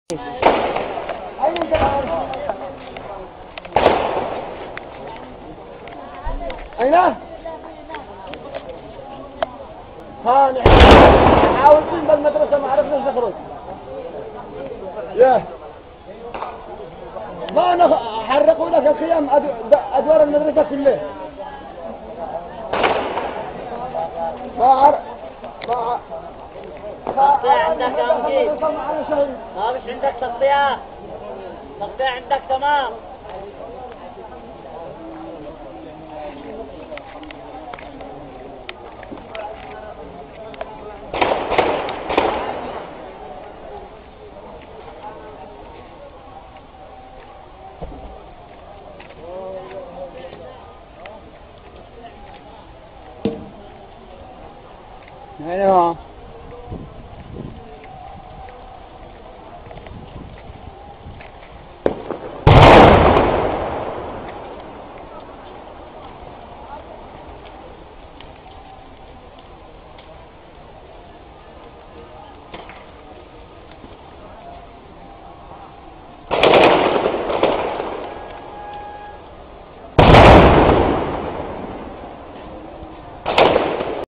أين؟ ها نحن نحاول بالمدرسة ما عرفنا نخرج. ياه ما حرقوا لك الخيام أدوار المدرسة كلها. تغطية عندك يا مجيد؟ ما مش عندك تغطية؟ تغطية عندك تمام. أيوه